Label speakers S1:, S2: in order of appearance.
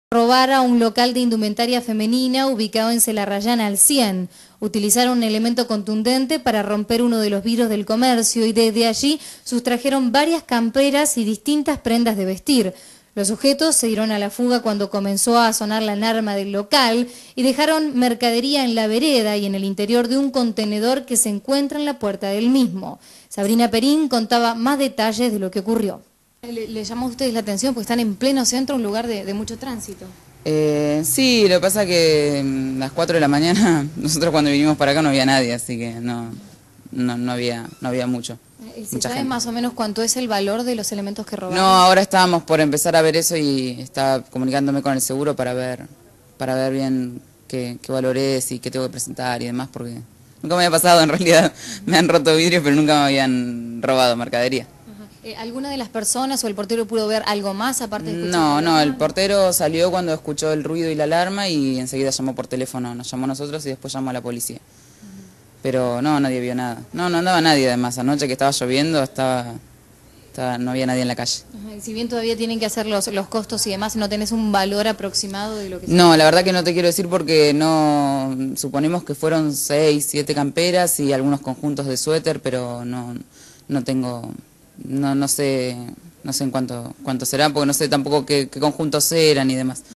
S1: Robar a un local de indumentaria femenina ubicado en Celarrayana al 100. Utilizaron un elemento contundente para romper uno de los vidrios del comercio y desde allí sustrajeron varias camperas y distintas prendas de vestir. Los sujetos se dieron a la fuga cuando comenzó a sonar la alarma del local y dejaron mercadería en la vereda y en el interior de un contenedor que se encuentra en la puerta del mismo. Sabrina Perín contaba más detalles de lo que ocurrió. ¿Le llamó a ustedes la atención porque están en pleno centro, un lugar de mucho tránsito?
S2: Sí, lo que pasa que a las 4 de la mañana, nosotros cuando vinimos para acá no había nadie, así que no había mucho.
S1: ¿Se sabe más o menos cuánto es el valor de los elementos que robaron?
S2: No, ahora estábamos por empezar a ver eso y estaba comunicándome con el seguro para ver bien qué valor es y qué tengo que presentar y demás, porque nunca me había pasado, en realidad me han roto vidrios, pero nunca me habían robado mercadería.
S1: ¿Alguna de las personas o el portero pudo ver algo más aparte de escuchar?
S2: No, el portero salió cuando escuchó el ruido y la alarma y enseguida llamó por teléfono, nos llamó a nosotros y después llamó a la policía. Pero no, nadie vio nada. No andaba nadie además, anoche que estaba lloviendo no había nadie en la calle.
S1: Y si bien todavía tienen que hacer los costos y demás, ¿no tenés un valor aproximado de lo que se...
S2: No, la verdad que no te quiero decir porque no, suponemos que fueron 6, 7 camperas y algunos conjuntos de suéter, pero no tengo... No sé en cuánto será, porque no sé tampoco qué conjuntos eran y demás.